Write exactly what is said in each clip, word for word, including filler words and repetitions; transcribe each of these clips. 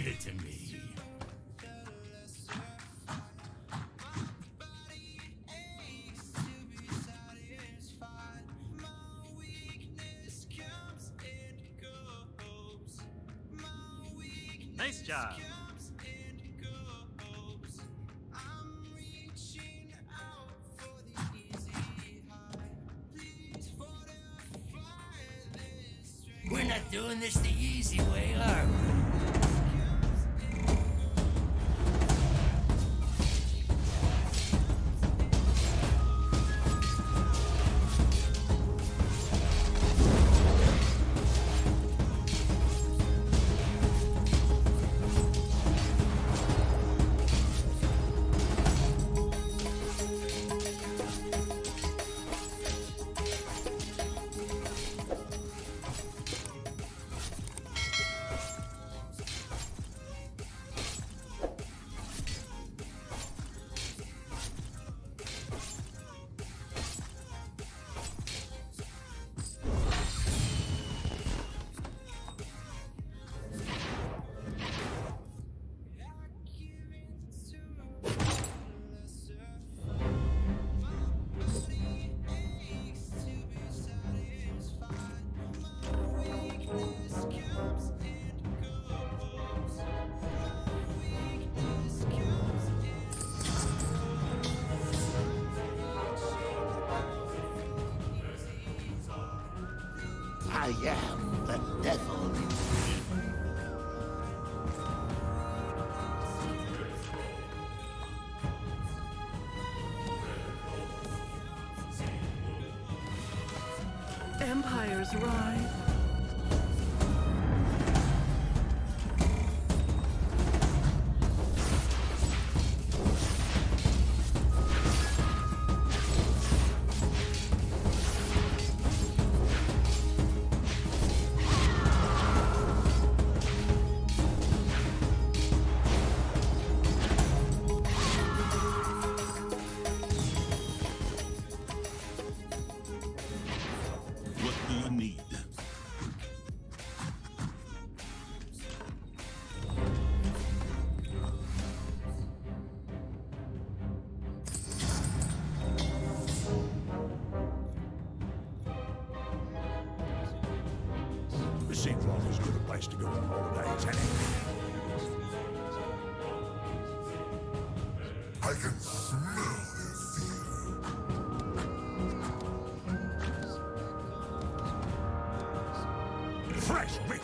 Leave it to me. Nice job. We're not doing this the easy way, are we? I am the devil. Empires rise. This seems like as good a place to go on holidays, ain't it? I can smell their fear. Fresh meat!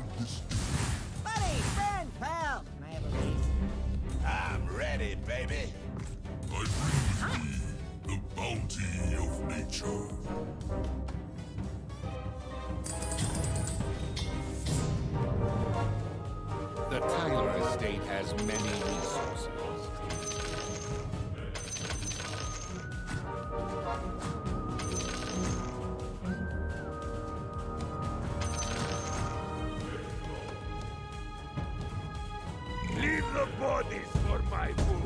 this. Buddy, friend, pal. Can I have a piece? I'm ready, baby. I bring with me the bounty of nature. The Tyler estate has many resources. Leave the bodies for my food.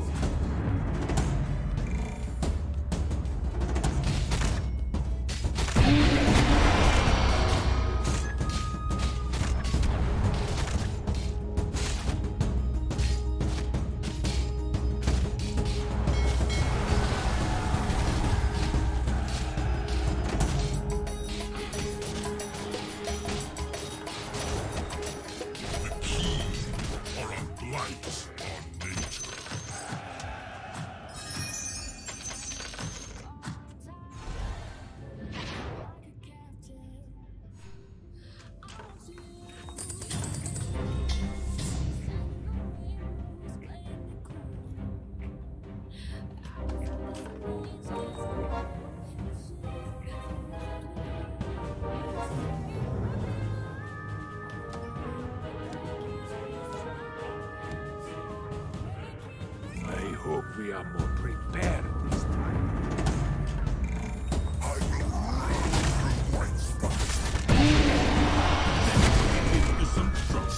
I hope we are more prepared this time. I will run through white spots. Into some trouble.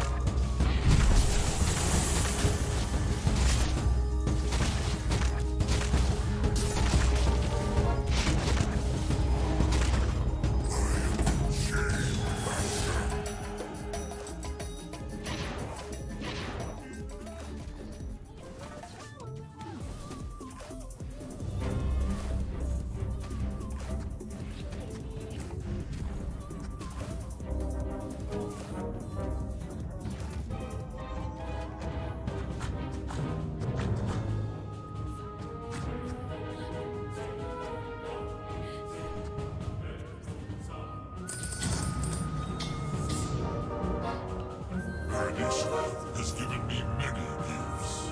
This has given me many gifts.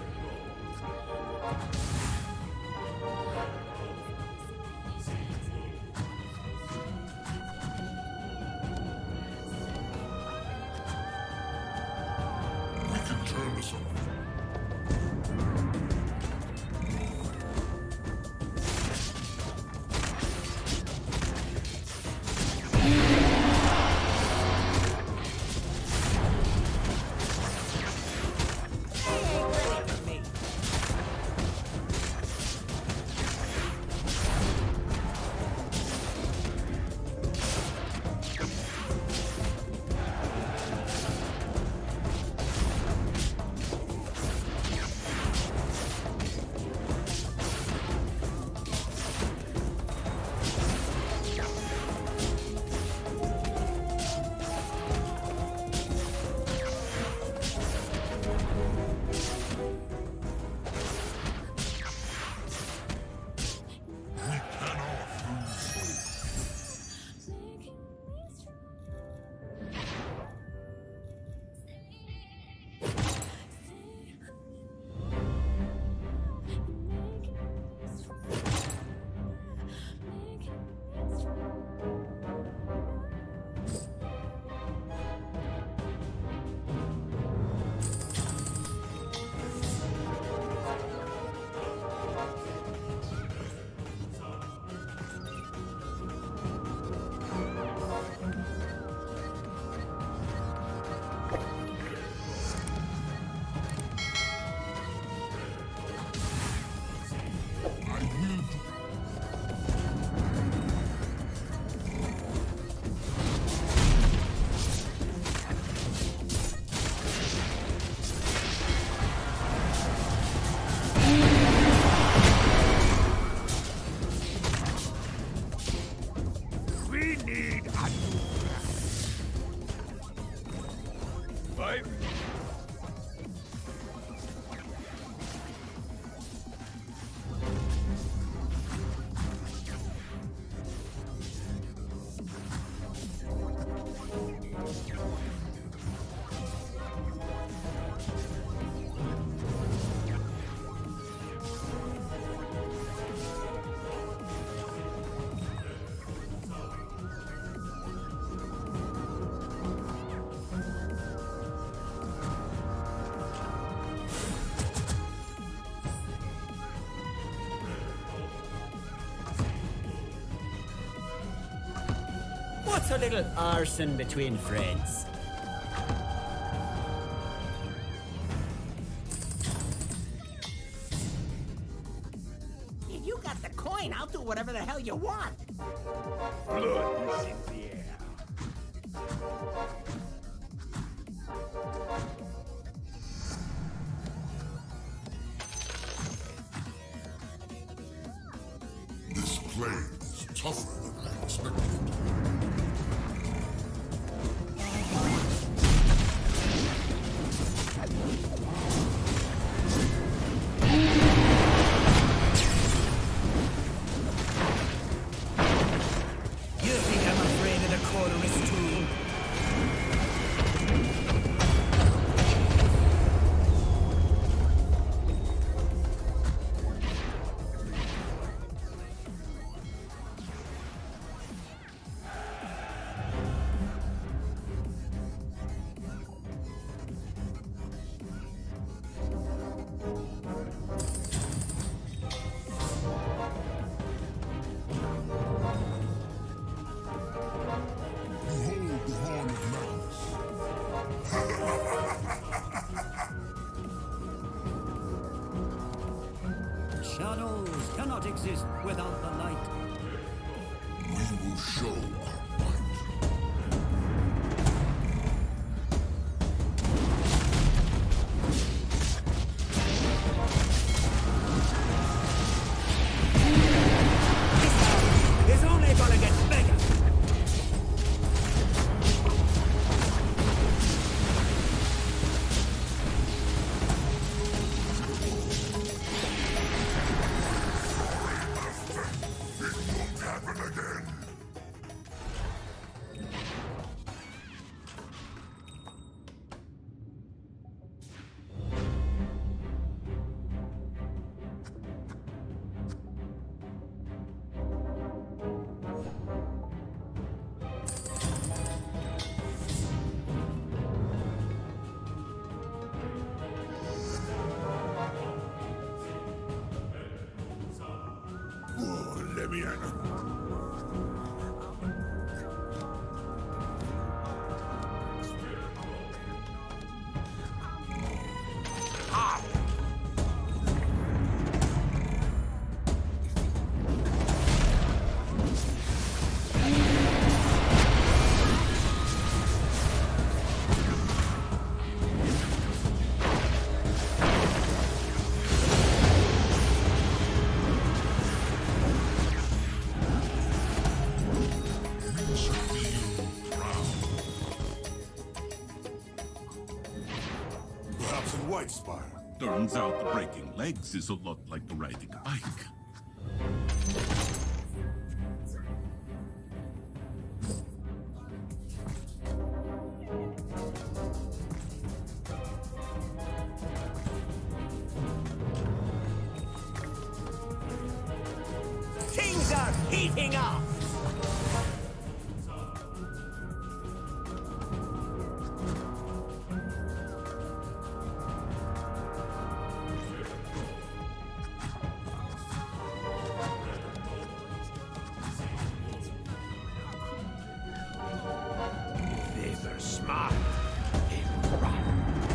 We can turn this on. a little arson between friends. If you got the coin, I'll do whatever the hell you want. Blood is in the air. This plague is tougher than I expected. You think I'm afraid of the colorist too? Behold the horn of malice. Shadows cannot exist without the light. We will show our might. It's only gonna get bigger. It won't happen again. Oh, let me in. You should feel proud. Perhaps in Whitespire. Turns out the breaking legs is a lot like the riding a bike. Things are heating up. Neither smart nor rotten.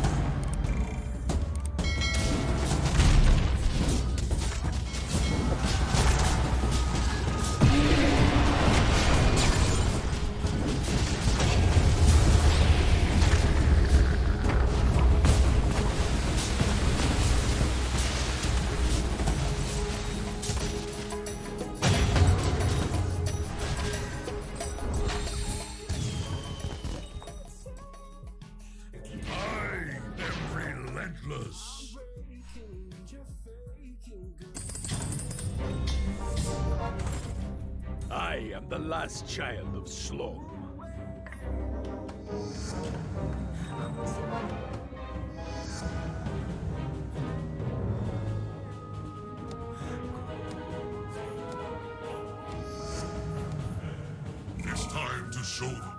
I am relentless. I am the last child of Slog. It's time to show them.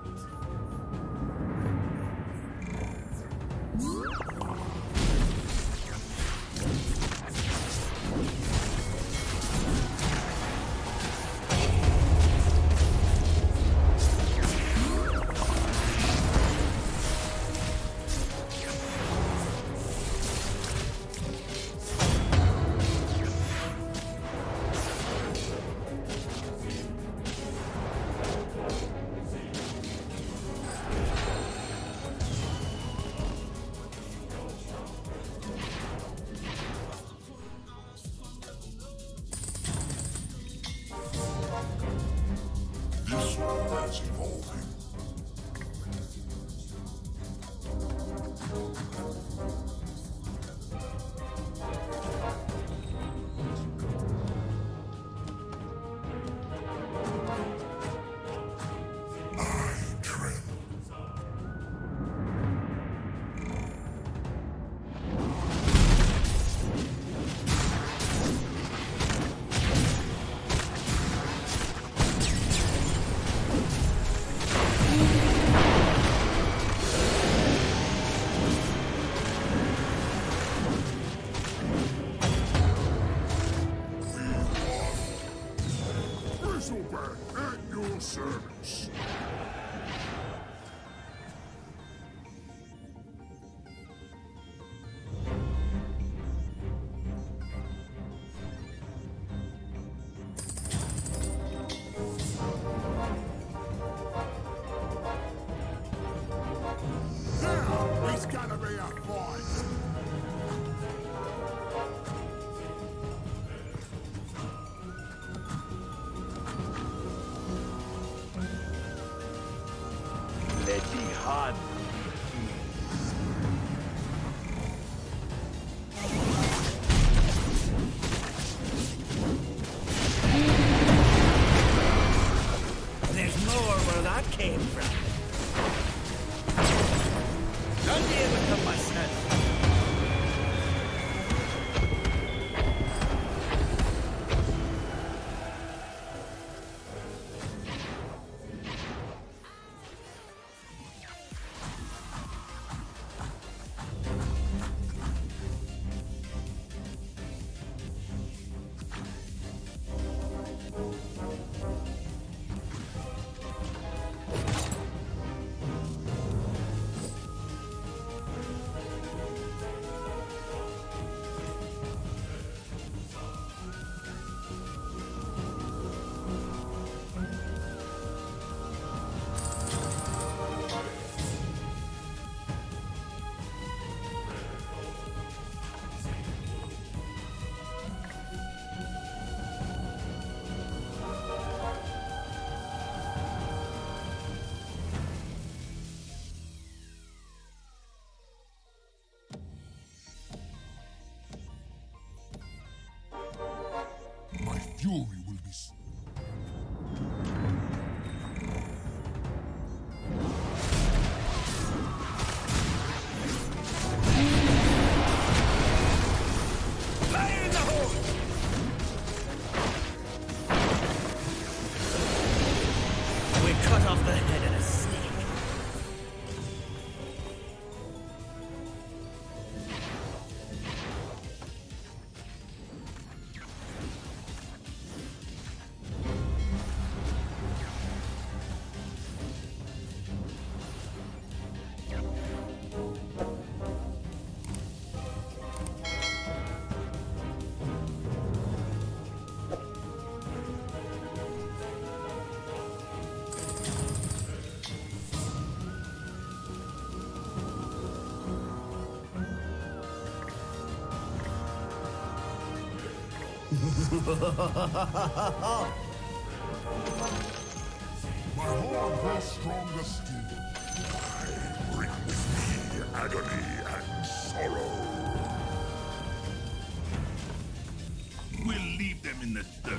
fair fight. Bloody hard. There's more where that came from. Don't deal with them myself. My fury will be s- Fire in the hole! We cut off the head of a snake. My horn grows stronger still. I bring with me agony and sorrow. We'll leave them in the dirt.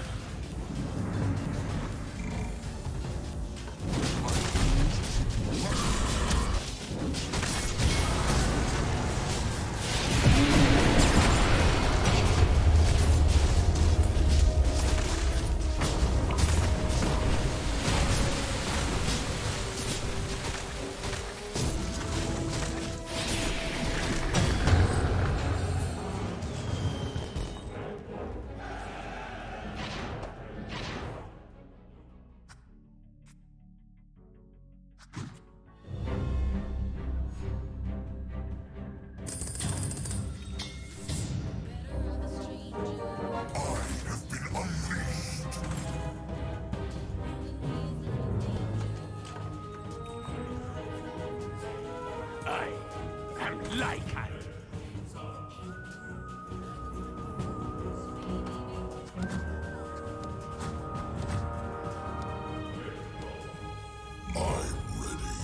I am Lycan. I'm ready.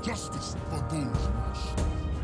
Justice for those lost.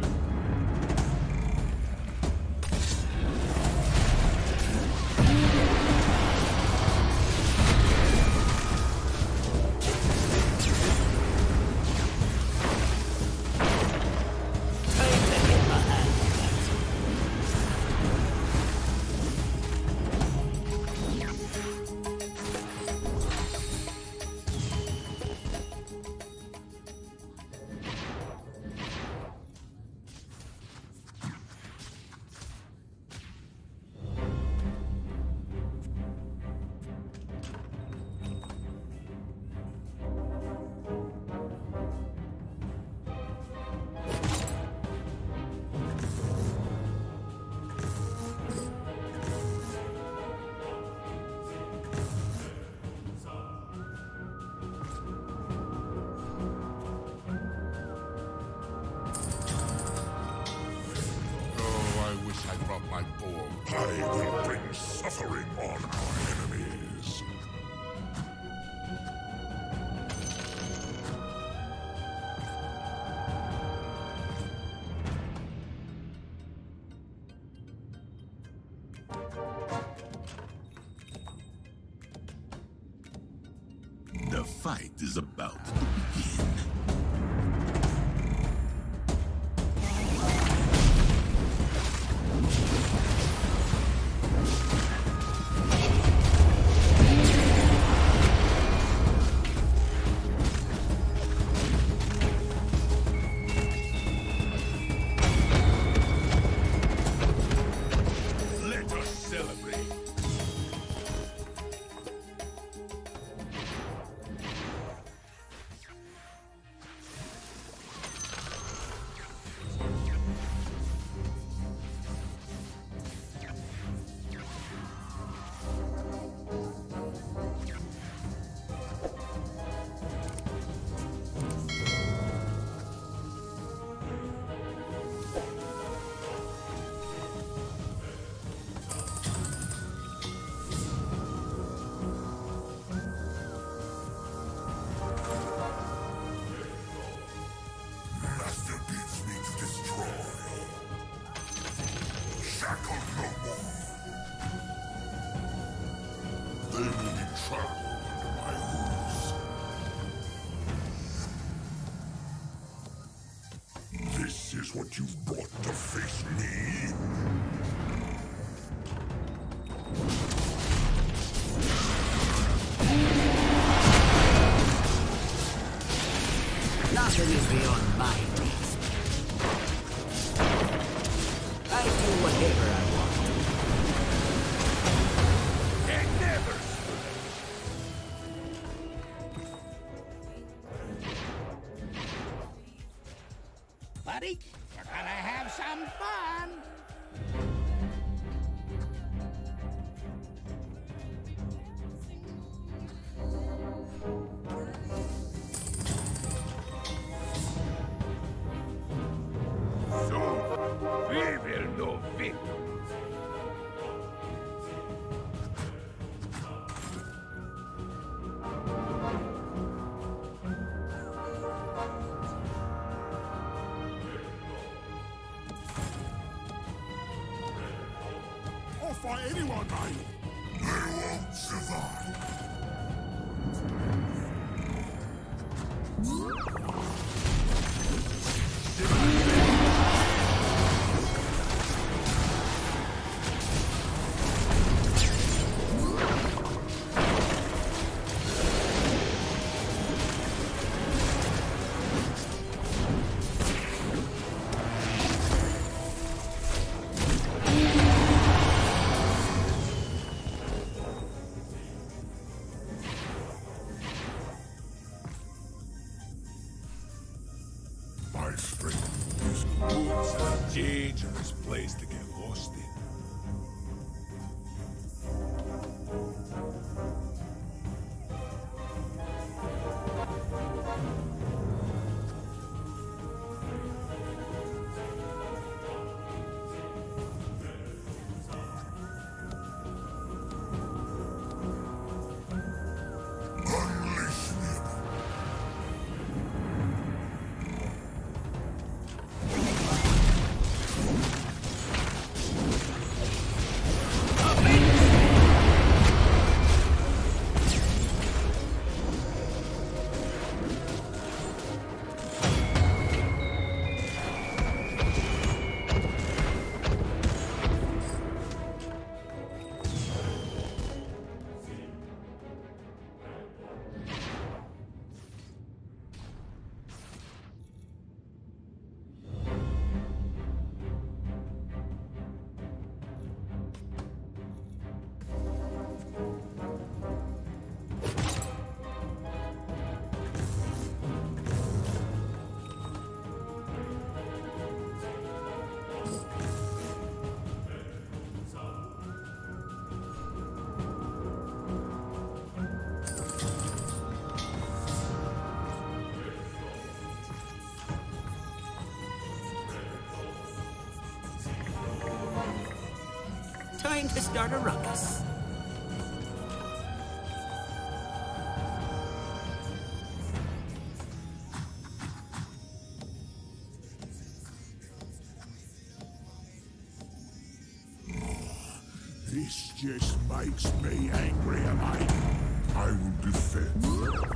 My form. I will bring suffering on our enemies. The fight is about to begin. They will be trampled under my hooves. This is what you've brought to face me? Nothing is beyond my reach. I do whatever I want. Buddy, we're gonna have some fun. So, we will know victory. By anyone, mate. They won't survive. My strength is a dangerous place to get lost in. Unleash me. Time to start a ruckus. This just makes me angry, mate. I will defend.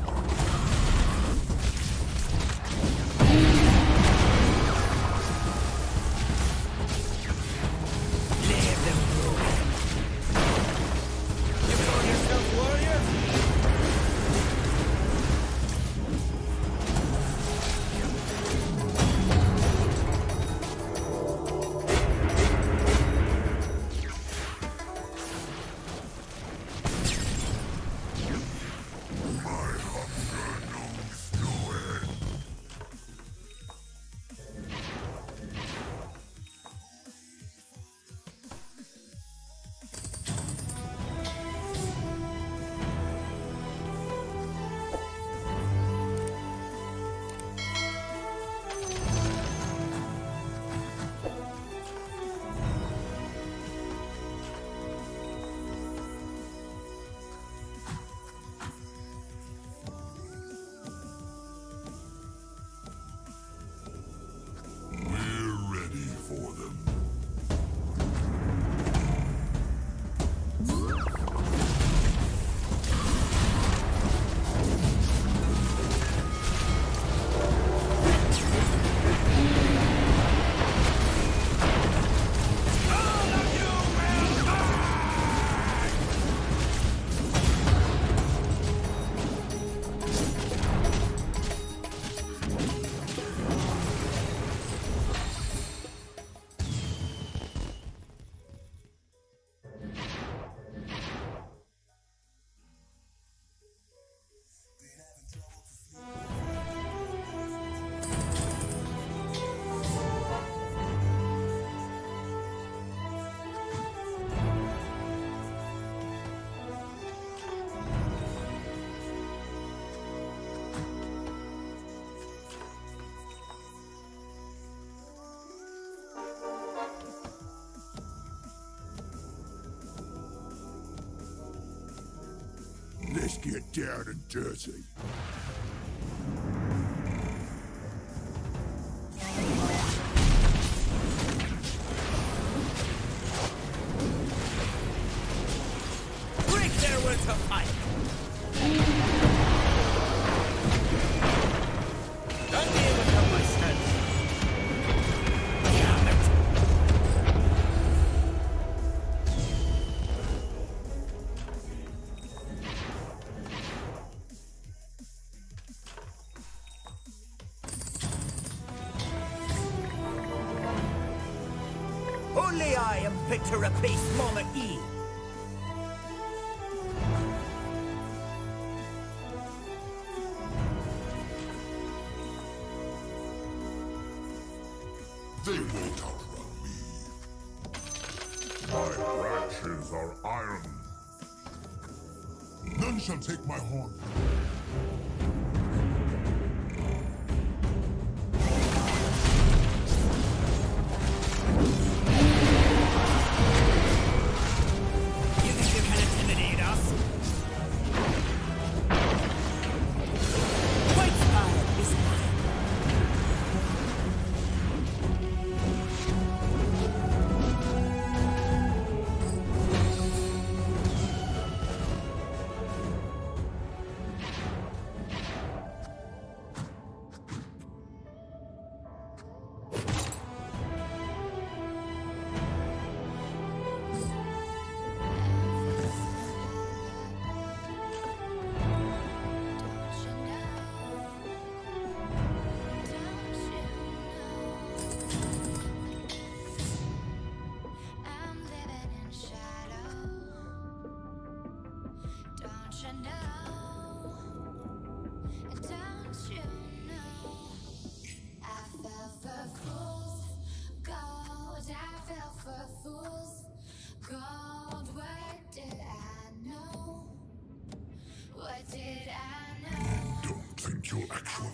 Let's get down and dirty. Break their will to fight. Don't be able to help myself. Damn it. Only I am fit to replace Mama E. They won't outrun me. My branches are iron. None shall take my horn. You think you can intimidate us? White fire is mine. Don't think you're actual.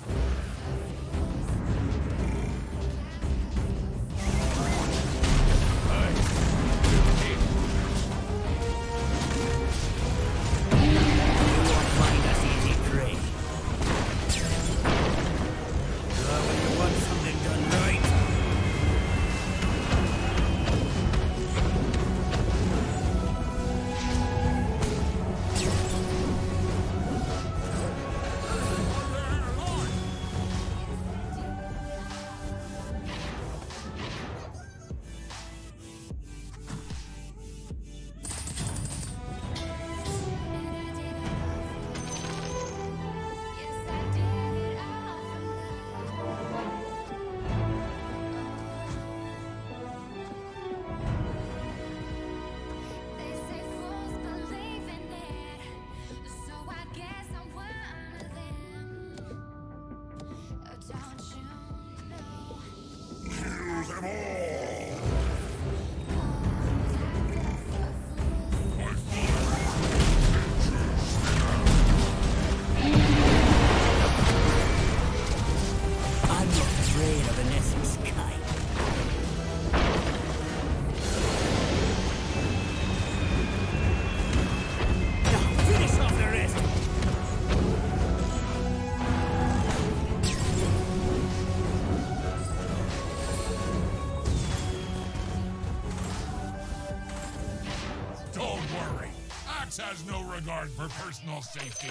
This has no regard for personal safety.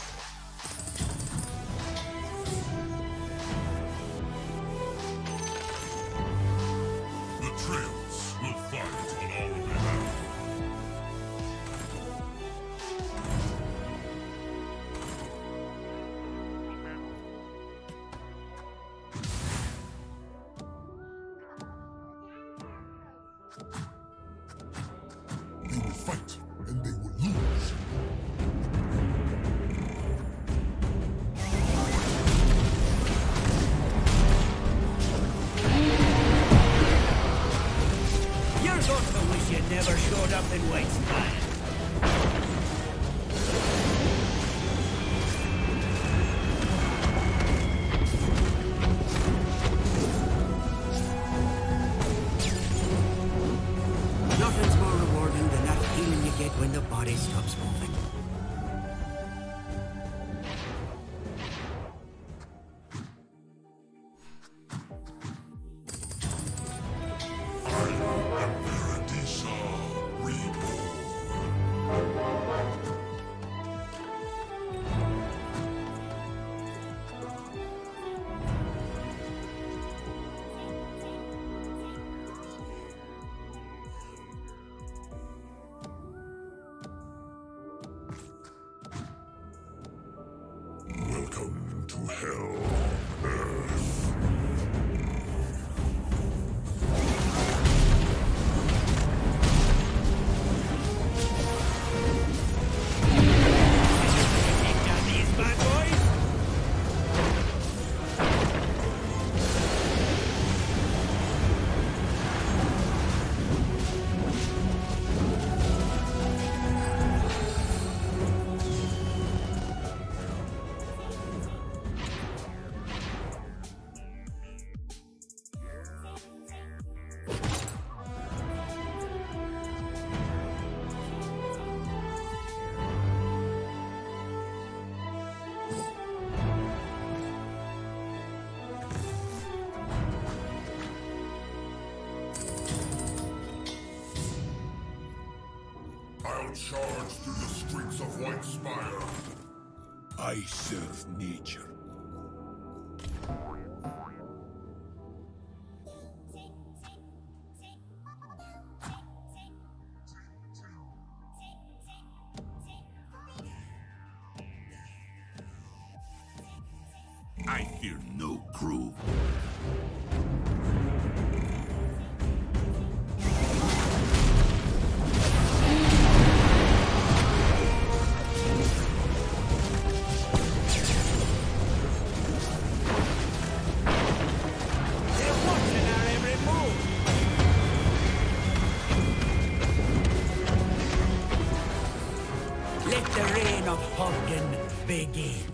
The Trails will fight on our behalf. They will fight, and they will lose. You're going to wish you never showed up in White Spire. Nothing's more rewarding than that feeling you get when the body stops moving. I am Paradisa Reborn. Welcome to Hell on Earth. Take down these bad boys. I'll charge through the streets of White Spire. I serve nature. I fear no crew. They're watching our every move. Let the reign of Hoggen begin.